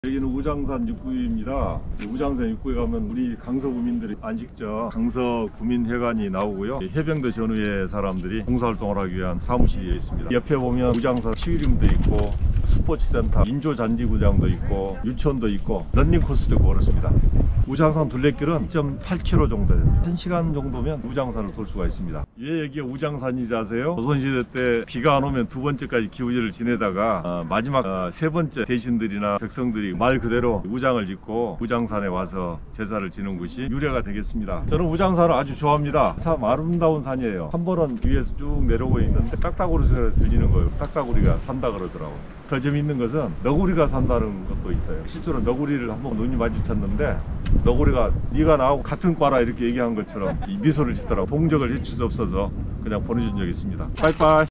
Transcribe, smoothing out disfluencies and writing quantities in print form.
여기는 우장산 육구입니다. 우장산 육구에 가면 우리 강서구민들이 안식처 강서구민회관이 나오고요. 해병대 전후의 사람들이 봉사활동을 하기 위한 사무실이 있습니다. 옆에 보면 우장산 치유림도 있고 스포츠센터, 인조잔디구장도 있고 유치원도 있고 런닝코스도 있고 그렇습니다. 우장산 둘레길은 2.8km 정도 됩니다. 1시간 정도면 우장산을 돌 수가 있습니다. 왜 여기가 우장산인지 아세요? 조선시대 때 비가 안 오면 두 번째까지 기우제를 지내다가 마지막 세 번째 대신들이나 백성들이 말 그대로 우장을 짓고 우장산에 와서 제사를 지는 곳이 유래가 되겠습니다. 저는 우장산을 아주 좋아합니다. 참 아름다운 산이에요. 한 번은 위에서 쭉 내려오고 있는데 딱따구리 소리가 들리는 거예요. 딱따구리가 산다 그러더라고요. 더 재미있는 것은 너구리가 산다는 것도 있어요. 실제로 너구리를 한번 눈이 마주쳤는데 너구리가 네가 나하고 같은 과라 이렇게 얘기한 것처럼 이 미소를 짓더라고. 동적을 해칠 수 없어서 그냥 보내준 적이 있습니다. 빠이빠이.